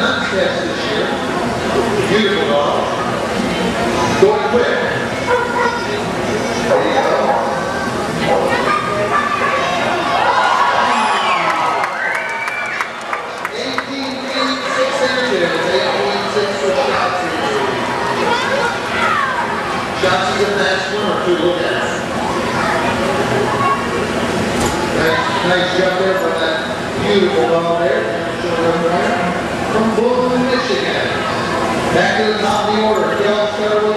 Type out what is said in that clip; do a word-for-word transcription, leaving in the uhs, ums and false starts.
John's test this year. Beautiful dog. Going quick. There you go. eighteen feet, six inches. eight point six for schatzie. Schatzie's a fast swimmer too, look at it. Nice, nice jump there for that beautiful dog there. From Boone, Michigan. Back to the top of the order. Kel Federal